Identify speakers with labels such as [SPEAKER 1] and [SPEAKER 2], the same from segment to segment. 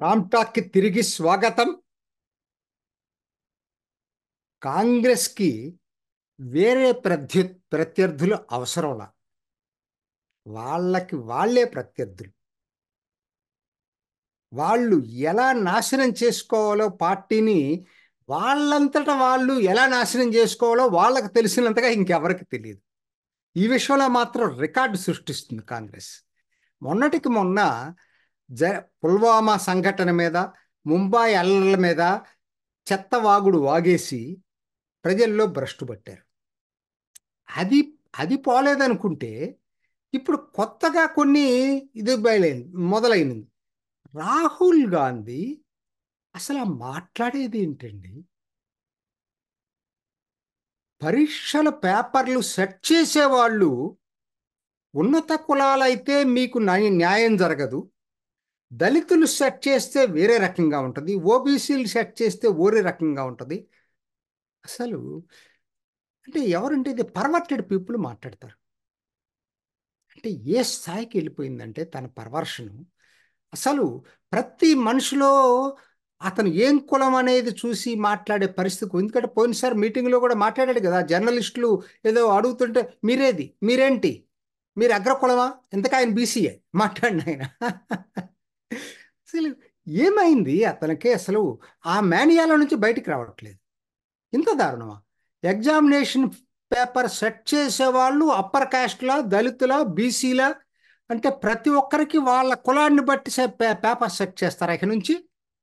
[SPEAKER 1] Ram talk కి తిరిగి స్వాగతం. కాంగ్రెస్ కి వేరే ప్రత్యర్థులు అవసరంలా, వాళ్ళకి వాళ్ళే ప్రత్యర్థులు. వాళ్ళు ఎలా నాశనం చేసుకోవాలో పార్టీని, వాళ్ళంతటా వాళ్ళు ఎలా నాశనం చేసుకోవాలో వాళ్ళకి తెలిసినంతగా ఇంకెవరికి తెలియదు. ఈ విషయంలో మాత్రం రికార్డు సృష్టిస్తుంది కాంగ్రెస్. మొన్నటికి మొన్న పుల్వామా సంఘటన మీద, ముంబై అల్లర్ల మీద చెత్త వాగుడు వాగేసి ప్రజల్లో భ్రష్టు పట్టారు. అది అది పోలేదనుకుంటే ఇప్పుడు కొత్తగా కొన్ని ఇది మొదలైనది. రాహుల్ గాంధీ అసలు మాట్లాడేది ఏంటండి? పరీక్షల పేపర్లు సెట్ చేసేవాళ్ళు ఉన్నత కులాలైతే మీకు న్యాయం జరగదు, దళితులు సెట్ చేస్తే వేరే రకంగా ఉంటుంది, ఓబీసీలు సెట్ చేస్తే వేరే రకంగా ఉంటుంది. అసలు అంటే ఎవరంటే ఇది పర్వర్టెడ్ పీపుల్ మాట్లాడతారు. అంటే ఏ స్థాయికి వెళ్ళిపోయిందంటే తన పర్వర్షను. అసలు ప్రతి మనిషిలో అతను ఏం కులం అనేది చూసి మాట్లాడే పరిస్థితి. ఎందుకంటే పోయినసారి మీటింగ్లో కూడా మాట్లాడాడు కదా, జర్నలిస్టులు ఏదో అడుగుతుంటే మీరేంటి, మీరు అగ్రకులమా, ఎంతకు ఆయన బీసీఏ మాట్లాడిన ఆయన. అసలు ఏమైంది అతనికి? అసలు ఆ మేనియాల నుంచి బయటికి రావట్లేదు. ఇంత దారుణమా? ఎగ్జామినేషన్ పేపర్ సెట్ చేసేవాళ్ళు అప్పర్ కాస్ట్లా, దళితుల, బీసీల, అంటే ప్రతి ఒక్కరికి వాళ్ళ కులాన్ని బట్టి పేపర్ సెట్ చేస్తారు ఇక నుంచి.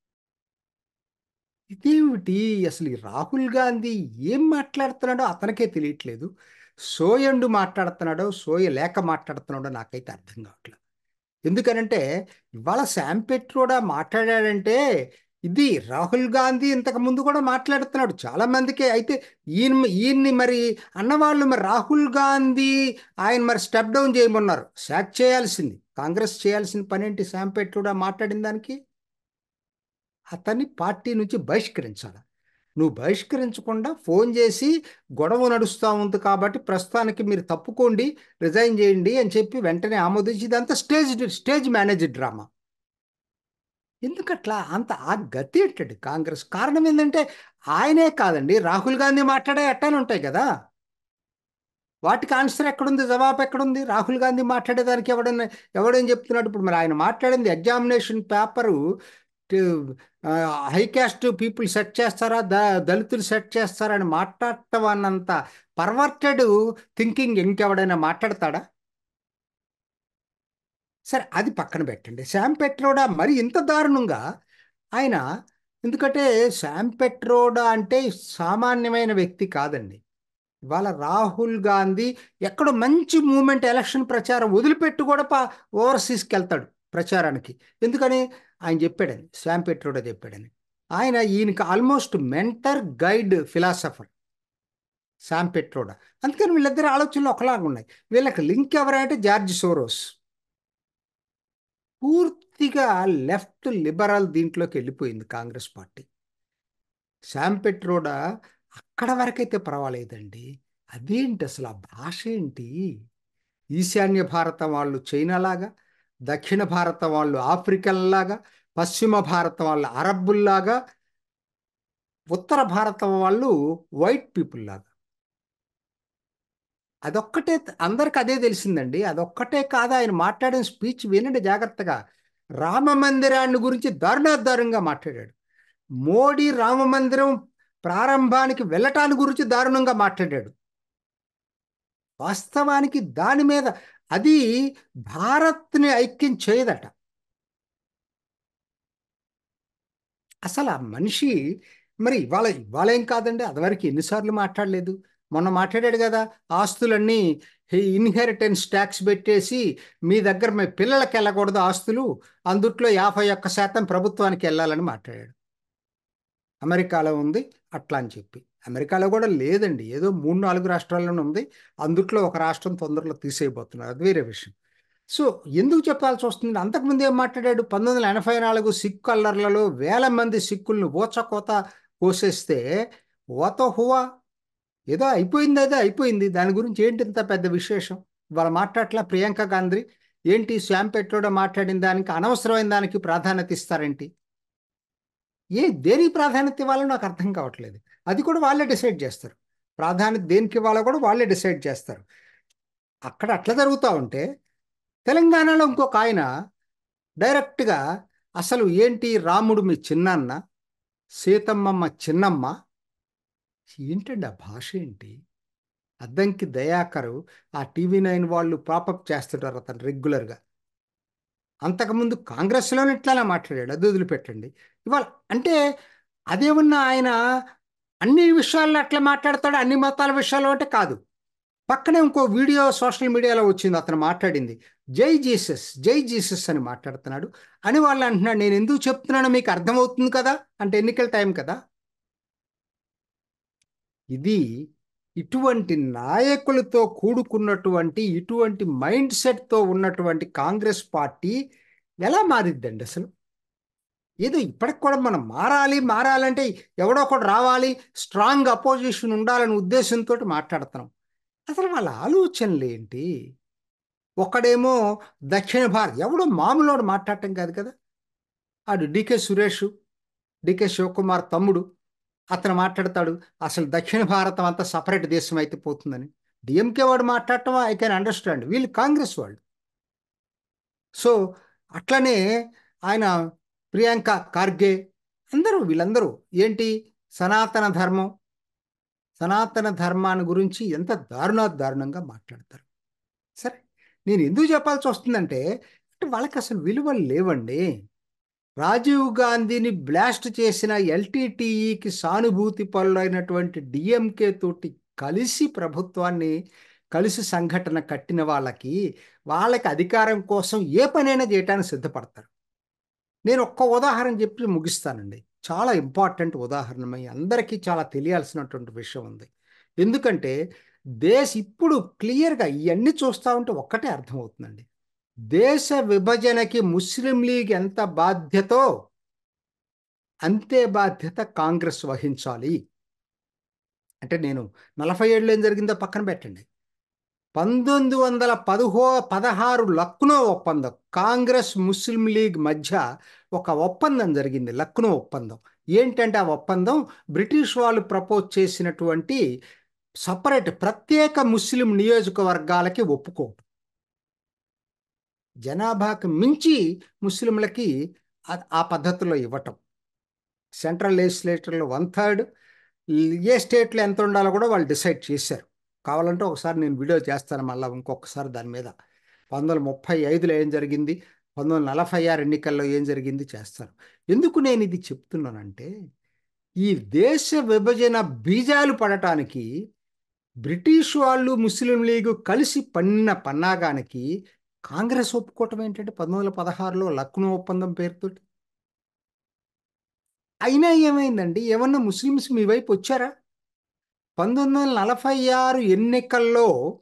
[SPEAKER 1] ఇదేమిటి అసలు? ఈ రాహుల్ గాంధీ ఏం మాట్లాడుతున్నాడో అతనికే తెలియట్లేదు. సోయండు మాట్లాడుతున్నాడో సోయ లేక మాట్లాడుతున్నాడో నాకైతే అర్థం కావట్లేదు. ఎందుకనంటే ఇవాళ శామ్ పెట్రోడా మాట్లాడాడంటే ఇది రాహుల్ గాంధీ ఇంతకు ముందు కూడా మాట్లాడుతున్నాడు చాలా మందికి. అయితే ఈయన్ని మరి అన్నవాళ్ళు మరి రాహుల్ గాంధీ ఆయన మరి స్టెప్ డౌన్ చేయమన్నారు, సాక్ చేయాల్సింది. కాంగ్రెస్ చేయాల్సిన పని ఏంటి? శామ్ పెట్రోడా మాట్లాడిన దానికి అతన్ని పార్టీ నుంచి బహిష్కరించాలి. నువ్వు బహిష్కరించకుండా ఫోన్ చేసి గొడవ నడుస్తూ ఉంది కాబట్టి ప్రస్తుతానికి మీరు తప్పుకోండి, రిజైన్ చేయండి అని చెప్పి వెంటనే ఆమోదించి, ఇదంతా స్టేజ్ మేనేజ్ డ్రామా. ఎందుకట్లా అంత ఆ గతి ఏంటండి కాంగ్రెస్? కారణం ఏంటంటే ఆయనే కాదండి, రాహుల్ గాంధీ మాట్లాడే అట్టానే ఉంటాయి కదా, వాటికి ఆన్సర్ ఎక్కడుంది, జవాబు ఎక్కడుంది? రాహుల్ గాంధీ మాట్లాడేదానికి ఎవడేం చెప్తున్నాడు? ఇప్పుడు మరి ఆయన మాట్లాడింది examination paper high caste people set చేస్తారా, దళితులు సెట్ చేస్తారా అని మాట్లాడటం అన్నంత పర్వర్టెడ్ థింకింగ్ ఇంకెవడైనా మాట్లాడతాడా? సరే అది పక్కన పెట్టండి. శామ్ పెట్రోడా మరి ఇంత దారుణంగా ఆయన, ఎందుకంటే శామ్ పెట్రోడా అంటే సామాన్యమైన వ్యక్తి కాదండి. ఇవాళ రాహుల్ గాంధీ ఎక్కడో మంచి మూమెంట్, ఎలక్షన్ ప్రచారం వదిలిపెట్టి కూడా ఓవర్సీస్కి వెళ్తాడు ప్రచారానికి. ఎందుకని? ఆయన చెప్పాడని, శామ్ పెట్రోడా చెప్పాడని. ఈయనకి almost mentor guide philosopher Sam Pitroda. అందుకని వీళ్ళిద్దరి ఆలోచనలు ఒకలాగా ఉన్నాయి. వీళ్ళకి లింక్ ఎవరంటే జార్జ్ సోరోస్. పూర్తిగా లెఫ్ట్ లిబరల్ దీంట్లోకి వెళ్ళిపోయింది కాంగ్రెస్ పార్టీ. శామ్ పెట్రోడా అక్కడ వరకైతే పర్వాలేదండి. అదేంటి అసలు? ఆ భాష ఏంటి? ఈశాన్య భారతం వాళ్ళు చైనాలాగా, దక్షిణ భారతం వాళ్ళు ఆఫ్రికన్లాగా, పశ్చిమ భారతం వాళ్ళు అరబ్బుల్లాగా, ఉత్తర భారతం వాళ్ళు వైట్ పీపుల్ లాగా. అదొక్కటే అందరికి అదే తెలిసిందండి. అదొక్కటే కాదు, ఆయన మాట్లాడిన స్పీచ్ వినండి జాగ్రత్తగా. రామ మందిరాన్ని గురించి దారుణాదారుణంగా మాట్లాడాడు. మోడీ రామ మందిరం ప్రారంభానికి వెళ్ళటాన్ని గురించి దారుణంగా మాట్లాడాడు. వాస్తవానికి దాని మీద అది భారత్ని ఐక్యం చేయదట. అసలు ఆ మనిషి మరి ఇవాళ ఏం కాదండి, అదివరకు ఎన్నిసార్లు మాట్లాడలేదు. మొన్న మాట్లాడాడు కదా, ఆస్తులన్నీ ఇన్హెరిటెన్స్ ట్యాక్స్ పెట్టేసి మీ దగ్గర మీ పిల్లలకి వెళ్ళకూడదు ఆస్తులు, అందుట్లో 51% ప్రభుత్వానికి వెళ్ళాలని మాట్లాడాడు. అమెరికాలో ఉంది అట్లా అని చెప్పి. అమెరికాలో కూడా లేదండి, ఏదో 3-4 రాష్ట్రాల్లోనే ఉంది. అందుట్లో ఒక రాష్ట్రం తొందరలో తీసేయబోతున్నారు, అది వేరే విషయం. సో ఎందుకు చెప్పాల్సి వస్తుంది? అంతకుముందు ఏం మాట్లాడాడు? 1984 సిక్కు అల్లర్లలో వేల మంది సిక్కులను ఊచకోత కోసేస్తే ఓత హువా, ఏదో అయిపోయింది, అదే అయిపోయింది, దాని గురించి ఏంటి ఇంత పెద్ద విశేషం? ఇవాళ మాట్లాడట్లా ప్రియాంక గాంధీ ఏంటి? శామ్ పెట్రోడా మాట్లాడిన దానికి అనవసరమైన దానికి ప్రాధాన్యత ఇస్తారేంటి? దేనికి ప్రాధాన్యత ఇవ్వాలో నాకు అర్థం కావట్లేదు. అది కూడా వాళ్ళే డిసైడ్ చేస్తారు. ప్రాధాన్యత దేనికి ఇవ్వాలో కూడా వాళ్ళే డిసైడ్ చేస్తారు. అక్కడ అట్లా జరుగుతూ ఉంటే తెలంగాణలో ఇంకొక ఆయన డైరెక్ట్గా అసలు ఏంటి రాముడు మీ చిన్నాన్న, సీతమ్మ మా చిన్నమ్మ, ఏంటండి ఆ భాష ఏంటి? అద్దంకి దయాకరు ఆ టీవీ 9 వాళ్ళు పాపప్ చేస్తుంటారు అతను రెగ్యులర్గా. అంతకుముందు కాంగ్రెస్లోనే ఇట్లానే మాట్లాడాడు, అది వదిలిపెట్టండి. ఇవాళ అంటే అదేమన్నా ఆయన అన్ని విషయాల్లో అట్లా మాట్లాడతాడు, అన్ని మతాల విషయాల్లో అంటే కాదు. పక్కనే ఇంకో వీడియో సోషల్ మీడియాలో వచ్చింది, అతను మాట్లాడింది జై జీసస్ జై జీసస్ అని మాట్లాడుతున్నాడు అని వాళ్ళు అంటున్నాడు. నేను ఎందుకు చెప్తున్నానో మీకు అర్థమవుతుంది కదా, అంటే ఎన్నికల టైం కదా. ఇది ఇటువంటి నాయకులతో కూడుకున్నటువంటి ఇటువంటి మైండ్ సెట్తో ఉన్నటువంటి కాంగ్రెస్ పార్టీ ఎలా మారిద్దండి అసలు? ఏదో ఇప్పటికి కూడా మనం మారాలంటే ఎవడో ఒకడు రావాలి, స్ట్రాంగ్ అపోజిషన్ ఉండాలనే ఉద్దేశంతో మాట్లాడుతున్నాం. అసలు వాళ్ళ ఆలోచనలు ఏంటి? ఒకడేమో దక్షిణ భారత్, ఎవడో మామూలుడు మాట్లాడటం కాదు కదా. ఆడు డికే శివకుమార్ తమ్ముడు, అతను మాట్లాడతాడు అసలు దక్షిణ భారతం అంతా సపరేట్ దేశం అయితే పోతుందని. డిఎంకే వాడు మాట్లాడటం ఐ కెన్ అండర్స్టాండ్, వీళ్ళు కాంగ్రెస్ వాళ్ళు. సో అట్లనే ఆయన ప్రియాంక ఖార్గే, వీళ్ళందరూ ఏంటి సనాతన ధర్మం, సనాతన ధర్మాన్ని గురించి ఎంత దారుణంగా మాట్లాడతారు. సరే, నేను ఎందుకు చెప్పాల్సి వస్తుందంటే అంటే వాళ్ళకి అసలు విలువలు లేవండి. రాజీవ్ గాంధీని బ్లాస్ట్ చేసిన ఎల్టీటీఈకి సానుభూతి పరులైనటువంటి డిఎంకే తోటి కలిసి ప్రభుత్వాన్ని, కలిసి సంఘటన కట్టిన వాళ్ళకి అధికారం కోసం ఏ పనైనా చేయడానికి సిద్ధపడతారు. నేను ఒక్క ఉదాహరణ చెప్పి ముగిస్తానండి. చాలా ఇంపార్టెంట్ ఉదాహరణ, మీ అందరికీ చాలా తెలియాల్సినటువంటి విషయం ఉంది. ఎందుకంటే ఇప్పుడు క్లియర్గా ఇవన్నీ చూస్తూ ఉంటే ఒక్కటే అర్థమవుతుందండి. దేశ విభజనకి ముస్లిం లీగ్ ఎంత బాధ్యతో అంతే బాధ్యత కాంగ్రెస్ వహించాలి. అంటే నేను 47 ఏం జరిగిందో పక్కన పెట్టండి. 1916 లక్నో ఒప్పందం, కాంగ్రెస్ ముస్లిం లీగ్ మధ్య ఒక ఒప్పందం జరిగింది, లక్నో ఒప్పందం. ఏంటంటే ఆ ఒప్పందం బ్రిటిష్ వాళ్ళు ప్రపోజ్ చేసినటువంటి ప్రత్యేక ముస్లిం నియోజకవర్గాలకి ఒప్పుకోవటం, జనాభాకు మించి ముస్లింలకి ఆ పద్ధతిలో ఇవ్వటం. సెంట్రల్ లెజిస్లేచర్లో 1/3, ఏ స్టేట్లో ఎంత ఉండాలో కూడా వాళ్ళు డిసైడ్ చేశారు. కావాలంటే ఒకసారి నేను వీడియో చేస్తాను మళ్ళీ ఇంకొకసారి దాని మీద. 1935లో ఏం జరిగింది, 1946 ఎన్నికల్లో ఏం జరిగింది చేస్తారు. ఎందుకు నేను ఇది చెప్తున్నానంటే ఈ దేశ విభజన బీజాలు పడటానికి బ్రిటిష్ వాళ్ళు ముస్లిం లీగు కలిసి పన్నాగానికి కాంగ్రెస్ ఒప్పుకోవటం ఏంటంటే 1916లో లక్నో ఒప్పందం పేరుతోటి. అయినా ఏమైందండి, ఏమన్నా ముస్లిమ్స్ మీ వైపు వచ్చారా? 1946 ఎన్నికల్లో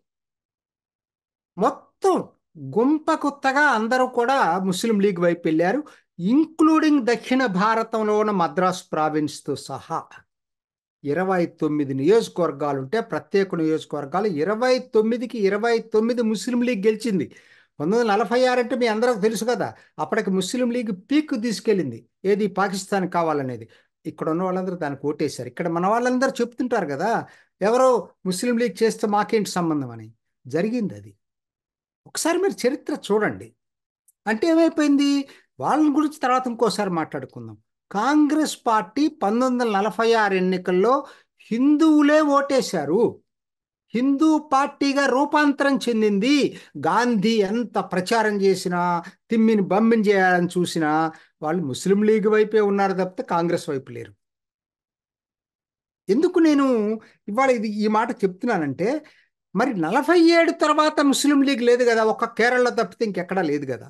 [SPEAKER 1] మొత్తం గుంపకుత్తగా అందరూ కూడా ముస్లిం లీగ్ వైపు వెళ్ళారు, ఇంక్లూడింగ్ దక్షిణ భారతంలో ఉన్న మద్రాస్ ప్రావిన్స్తో సహా. 29 నియోజకవర్గాలు ఉంటే ప్రత్యేక నియోజకవర్గాలు 29కి 29 ముస్లిం లీగ్ గెలిచింది. 1946 అంటే మీ అందరికి తెలుసు కదా, అప్పటికి ముస్లిం లీగ్ పీక్ తీసుకెళ్ళింది. ఏది పాకిస్తాన్ కావాలనేది. ఇక్కడ ఉన్న వాళ్ళందరూ దానికి ఓటేశారు. ఇక్కడ మన వాళ్ళందరూ చెప్తుంటారు కదా, ఎవరో ముస్లిం లీగ్ చేస్తే మాకేంటి సంబంధం అని. జరిగింది అది. ఒకసారి మీరు చరిత్ర చూడండి. అంటే ఏమైపోయింది, వాళ్ళని గురించి తర్వాత ఇంకోసారి మాట్లాడుకుందాం. కాంగ్రెస్ పార్టీ 1946 ఎన్నికల్లో హిందువులే ఓటేశారు, హిందూ పార్టీగా రూపాంతరం చెందింది. గాంధీ ఎంత ప్రచారం చేసినా, తిమ్మిని బమ్మిని చేయాలని చూసినా వాళ్ళు ముస్లిం లీగ్ వైపే ఉన్నారు తప్పితే కాంగ్రెస్ వైపు లేరు. ఎందుకు నేను ఇవాళ ఈ మాట చెప్తున్నానంటే, మరి 47 తర్వాత ముస్లిం లీగ్ లేదు కదా, ఒక్క కేరళ తప్పితే ఇంకెక్కడా లేదు కదా.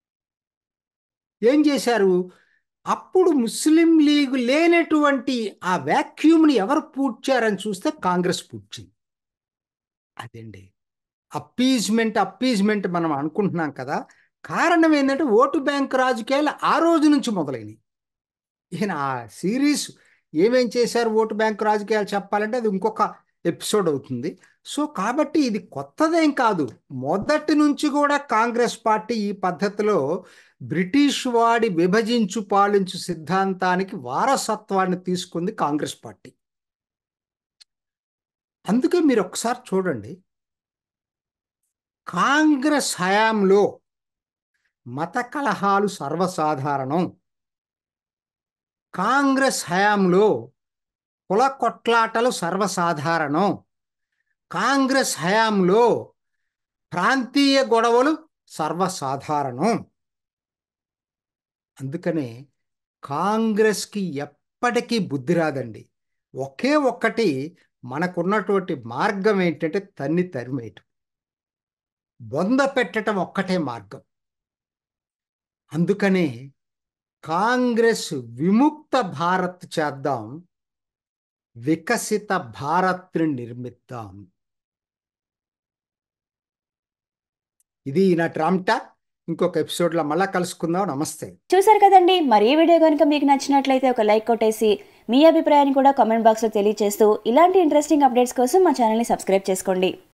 [SPEAKER 1] ఏం చేశారు? అప్పుడు ముస్లిం లీగ్ లేనటువంటి ఆ వ్యాక్యూమ్ని ఎవరు పూడ్చారని చూస్తే కాంగ్రెస్ పూడ్చింది. అదండి అప్పీజ్మెంట్ మనం అనుకుంటున్నాం కదా. కారణం ఏంటంటే ఓటు బ్యాంక్ రాజకీయాలు ఆ రోజు నుంచి మొదలైనవి. ఈయన ఆ సిరీస్ ఏమేం చేశారు ఓటు బ్యాంక్ రాజకీయాలు చెప్పాలంటే అది ఇంకొక ఎపిసోడ్ అవుతుంది. సో కాబట్టి ఇది కొత్తదేం కాదు, మొదటి నుంచి కూడా కాంగ్రెస్ పార్టీ ఈ పద్ధతిలో బ్రిటిష్ వాడి విభజించు పాలించు సిద్ధాంతానికి వారసత్వాన్ని తీసుకుంది కాంగ్రెస్ పార్టీ. అందుకే మీరు ఒకసారి చూడండి, కాంగ్రెస్ హయాంలో మత కలహాలు సర్వసాధారణం. కాంగ్రెస్ హయాంలో కుల కొట్లాటలు సర్వసాధారణం. కాంగ్రెస్ హయాంలో ప్రాంతీయ గొడవలు సర్వసాధారణం. అందుకనే కాంగ్రెస్కి ఎప్పటికీ బుద్ధి రాదండి. ఒకే ఒక్కటి మనకున్నటువంటి మార్గం ఏంటంటే తన్ని తరిమేయటం, బొంద పెట్టడం ఒక్కటే మార్గం. అందుకనే కాంగ్రెస్ విముక్త భారత్ చేద్దాం, వికసిత భారత్ని నిర్మిద్దాం. ఇది ఈనాటి రామ్ టాక్. ఇంకొక ఎపిసోడ్లో మళ్ళా కలుసుకుందాం. నమస్తే.
[SPEAKER 2] చూసారు కదండి, మరి ఈ వీడియో కనుక మీకు నచ్చినట్లయితే ఒక లైక్ కొట్టేసి మీ అభిప్రాయాన్ని కూడా కామెంట్ బాక్స్లో తెలియజేస్తూ ఇలాంటి ఇంట్రెస్టింగ్ అప్డేట్స్ కోసం మా ఛానల్ని సబ్స్క్రైబ్ చేసుకోండి.